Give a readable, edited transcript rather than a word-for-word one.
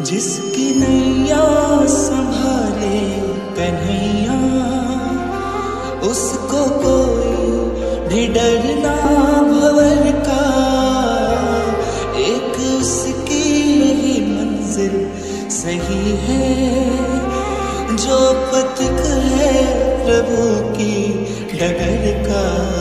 जिसकी नैया संभाले कन्हैया, उसको कोई भी डर ना भंवर का। एक उसकी ही मंजिल सही है, जो पथिक है प्रभु की डगर का।